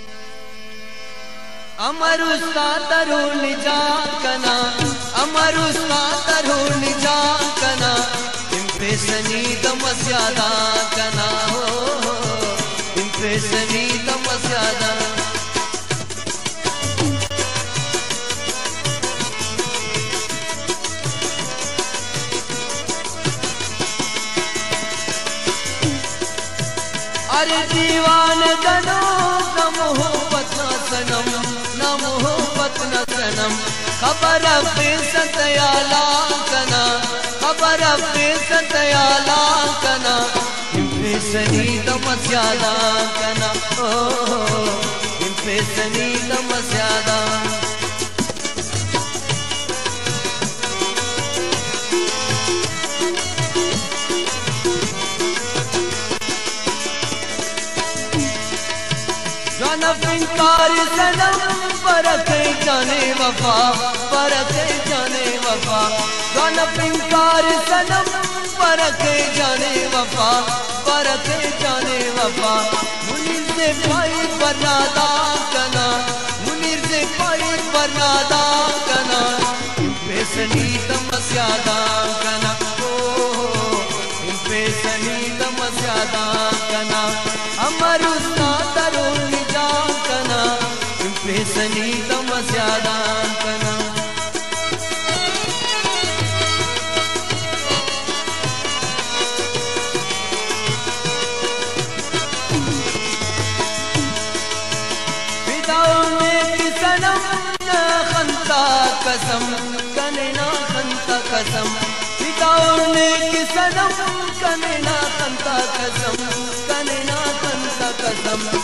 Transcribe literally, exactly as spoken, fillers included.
अमर उसका तरुण जा कना, अमर उसका तरुण जा कना, इंप्रेसनी दमस्यादा कना हो, इंप्रेसनी दमस्यादा। अरे दीवान गनो न मोहब्बत न सनम, न मोहब्बत न सनम, खबर अपने सतयाला कना, खबर अपने सतयाला कना, इंप्रेसनी दमस्यादा कना ओ, इंप्रेसनी दमस्यादा। इंकार सनम परखे जाने वफा, परखे जाने वफा, गनप इंकार सनम परखे जाने वफा, परखे जाने वफा। मुनीर से पाई बरनादा कना, मुनीर से पाई बरनादा कना, इंप्रेसनी दमस्यादा कना ओ, इंप्रेसनी दमस्यादा कना। अमर उसका तरुण जा कना, इंप्रेसनी दमस्यादा कना। फिदाओं की सनम न खंता कसम, कने ना खंता कसम, फिदाओं की सनम कने ना खंता कसम, कने ना खंता कसम।